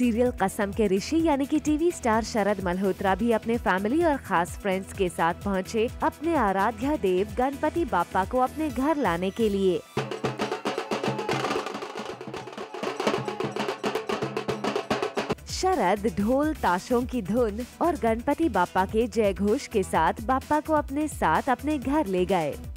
Serial कसम के ऋषि यानी कि टीवी स्टार शरद मल्होत्रा भी अपने फैमिली और खास फ्रेंड्स के साथ पहुंचे अपने आराध्य देव गणपति बाप्पा को अपने घर लाने के लिए। शरद ढोल ताशों की धुन और गणपति बाप्पा के जय घोष के साथ बाप्पा को अपने साथ अपने घर ले गए।